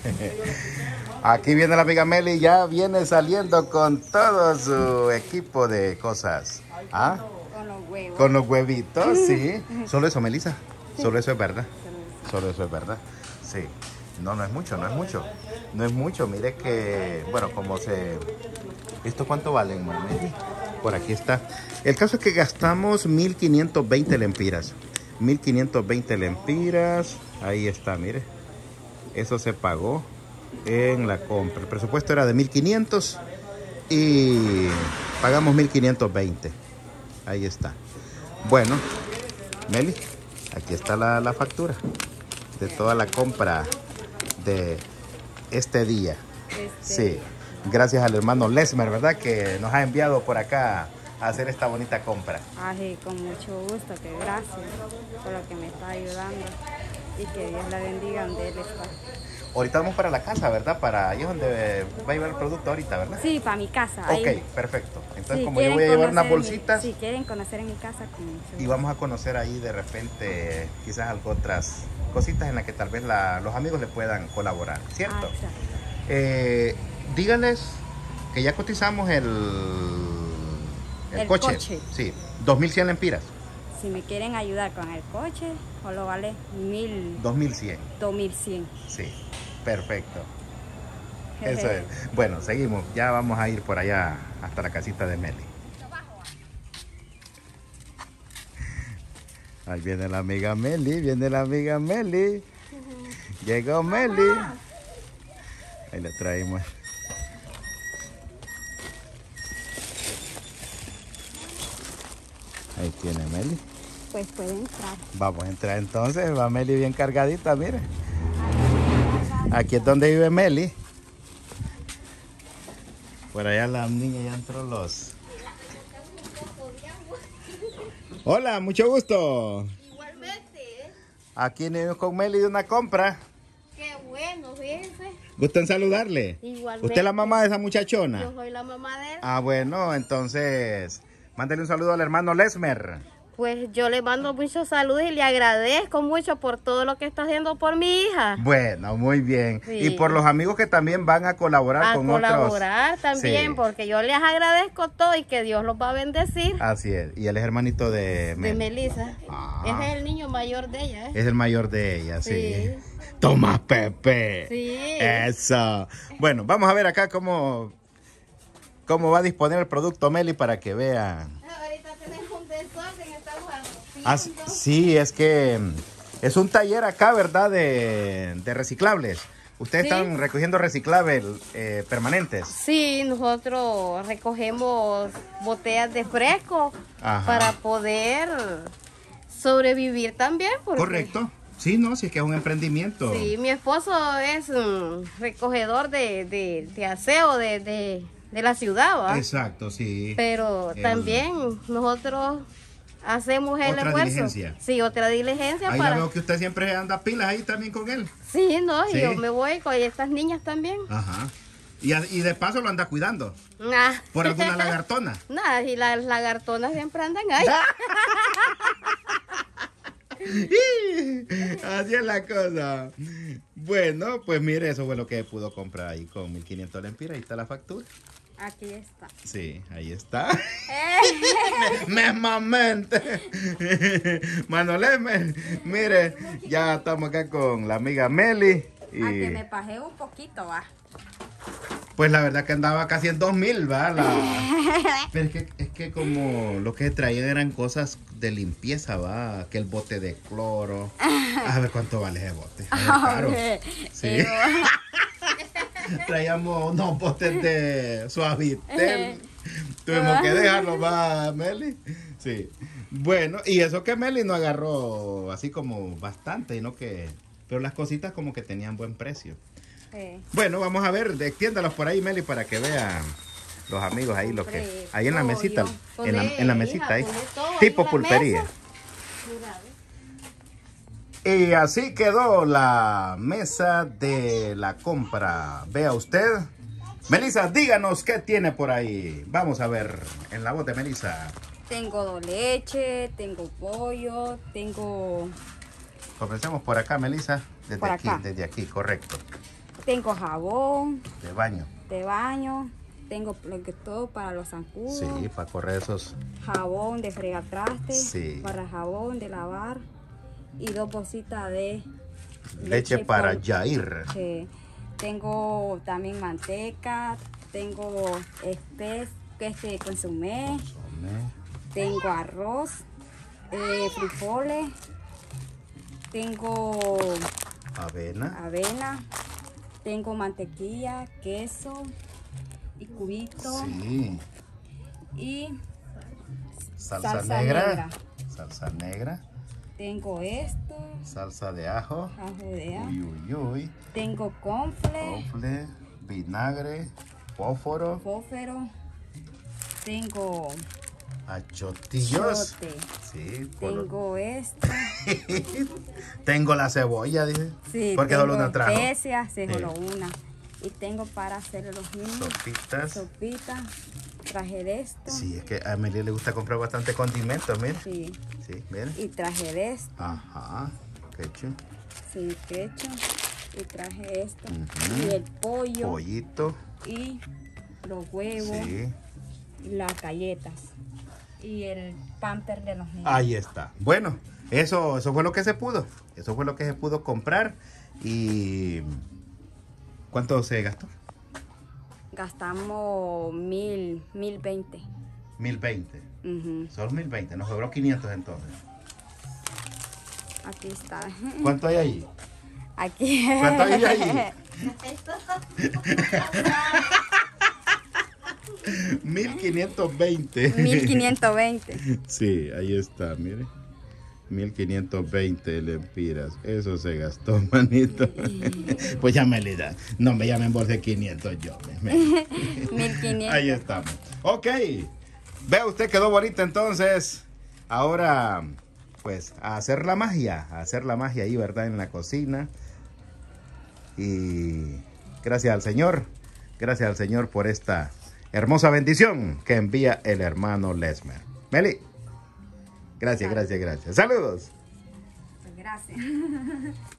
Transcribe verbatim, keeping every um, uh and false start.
Aquí viene la amiga Meli, ya viene saliendo con todo su equipo de cosas. ¿Ah? Con los huevos. Con los huevitos, sí. Solo eso, Melissa. Solo eso es verdad. Solo eso es verdad. Sí. No, no es mucho, no es mucho. No es mucho. Mire que, bueno, como se... ¿Esto cuánto vale, Meli? Por aquí está. El caso es que gastamos mil quinientos veinte lempiras. mil quinientos veinte lempiras. Ahí está, mire. Eso se pagó en la compra. El presupuesto era de mil quinientos y pagamos mil quinientos veinte. Ahí está. Bueno, Meli, aquí está la, la factura de toda la compra de este día. Este... Sí, gracias al hermano Lesmer, ¿verdad? Que nos ha enviado por acá a hacer esta bonita compra. Ay, con mucho gusto, que gracias por lo que me está ayudando y que Dios la bendiga donde Él está. Ahorita vamos para la casa, ¿verdad? Para ahí es donde va a llevar el producto ahorita, ¿verdad? Sí, para mi casa. Ok, ahí. perfecto. Entonces, Si como yo quieren voy a llevar unas conocer bolsitas. Mi, si quieren conocer en mi casa, con mucho gusto. Y vamos a conocer ahí de repente quizás algo otras cositas en las que tal vez la, los amigos le puedan colaborar, ¿cierto? Ah, exacto. Eh, díganles que ya cotizamos el, el, el coche. coche. Sí, dos mil cien lempiras. Si me quieren ayudar con el coche, solo vale mil. dos mil cien. dos mil cien. Sí, perfecto. Eso es. Bueno, seguimos. Ya vamos a ir por allá hasta la casita de Meli. Ahí viene la amiga Meli, viene la amiga Meli. Llegó Meli. Ahí le traemos. Ahí tiene Meli. Pues puede entrar. Vamos a entrar entonces. Va Meli bien cargadita, mire. Aquí es donde vive Meli. Por allá la niña ya entró los... Hola, mucho gusto. Igualmente. Aquí venimos con Meli de una compra. Qué bueno, fíjense. ¿Gusta en saludarle? Igualmente. ¿Usted es la mamá de esa muchachona? Yo soy la mamá de él. Ah, bueno, entonces, mándele un saludo al hermano Lesmer. Pues yo le mando muchos saludos y le agradezco mucho por todo lo que está haciendo por mi hija. Bueno, muy bien. Sí. Y por los amigos que también van a colaborar A con colaborar otros. también, Sí. porque yo les agradezco todo y que Dios los va a bendecir. Así es. Y él es hermanito de De Meli. Melissa. Ah. Ese es el niño mayor de ella, ¿eh? Es el mayor de ella, sí. Sí. Toma, Pepe. Sí. Eso. Bueno, vamos a ver acá cómo, cómo va a disponer el producto Meli para que vean. Ahorita tenemos un desorden, estamos Ah, sí, es que es un taller acá, ¿verdad? De, de reciclables. Ustedes Sí. están recogiendo reciclables eh, permanentes. Sí, nosotros recogemos botellas de fresco Ajá. para poder sobrevivir también. Porque, Correcto. Sí, no, sí es que es un emprendimiento. Sí, mi esposo es um, recogedor de, de, de aseo de, de, de la ciudad, ¿va? Exacto, sí. Pero El- también nosotros hacemos el Otra esfuerzo. diligencia. Sí, otra diligencia Ahí para... ya veo que usted siempre anda pilas ahí también con él. Sí, no, Sí. y yo me voy con estas niñas también. Ajá. Y, a- y de paso lo anda cuidando. Nah. Por alguna lagartona. Nada, y las lagartonas siempre andan ahí. Así es la cosa. Bueno, pues mire, eso fue lo que pudo comprar ahí con mil quinientos lempiras. Ahí está la factura. Aquí está. Sí, ahí está. Mesmamente. Manoleme, mire, ya estamos acá con la amiga Meli. A que Y me pajé un poquito, va. pues la verdad que andaba casi en dos mil, ¿va? La... Pero es que, es que como lo que traían eran cosas de limpieza, ¿va? Que el bote de cloro. A ver cuánto vale ese bote. A ver, caro. Hombre, Sí. eh, Traíamos unos botes de Suavitel. Tuvimos que dejarlo, va, Meli. Sí. Bueno, y eso que Meli no agarró así como bastante, sino que... Pero las cositas como que tenían buen precio. eh, Bueno, vamos a ver, extiéndalos por ahí, Meli, para que vean los amigos ahí lo que... Hombre, Ahí en la pollo. mesita, Poné, en la, en la hija, mesita ahí. poné todo ahí Tipo en la pulpería. mesa. Mira, Y así quedó la mesa de la compra. Vea usted. Melissa, díganos qué tiene por ahí. Vamos a ver en la voz de Melissa. tengo leche, tengo pollo, tengo... Comencemos por acá, Melissa. Desde Por aquí, acá. desde aquí, correcto. Tengo jabón De baño. de baño, tengo lo que todo para los zancudos. Sí, para correr esos. Jabón de fregatraste, Sí. para jabón de lavar y dos bolsitas de Leche para polvo. Jair. Sí. Tengo también manteca, tengo espes, que este consumé, tengo arroz, eh, frijoles, tengo Avena. avena, tengo mantequilla, queso y cubitos Sí. y Salsa, Salsa negra. negra. Salsa negra. tengo esto, Salsa de ajo. ajo de ajo, Uy, uy, uy. tengo confle, Confle, vinagre, fósforo, fósforo, tengo achotillos. chote, Sí, por- tengo esto, tengo la cebolla, dice. sí, Porque tengo solo una trajo. especias, sí, Sí. solo una. Y tengo para hacer los niños Sopitas. sopitas, traje de esto, Sí, es que a Amelie le gusta comprar bastante condimentos, mire. sí, Sí, mire. y traje de esto, Ajá, qué chulo. sí, quecho, y traje esto, Ujú. y el pollo, Pollito. y los huevos, Sí. y las galletas, y el pamper de los niños. Ahí está. Bueno, eso, eso fue lo que se pudo. Eso fue lo que se pudo comprar. Y ¿cuánto se gastó? Gastamos mil, mil veinte. Mil veinte. Ujú. Solo mil veinte. Nos sobró quinientos entonces. Aquí está. ¿Cuánto hay ahí? Aquí. ¿Cuánto hay ahí? mil quinientos veinte. mil quinientos veinte. Sí, ahí está, mire. mil quinientos veinte lempiras. Eso se gastó, manito. Pues ya me le da. No me llamen bolsa de quinientos yo. me- me- mil quinientos. Ahí estamos. Ok. Vea, usted quedó bonita entonces. Ahora, pues, a hacer la magia. A hacer la magia ahí, ¿verdad? En la cocina. Y gracias al Señor. Gracias al Señor por esta hermosa bendición que envía el hermano Lesmer. Meli. Gracias, gracias, gracias. Saludos. Gracias.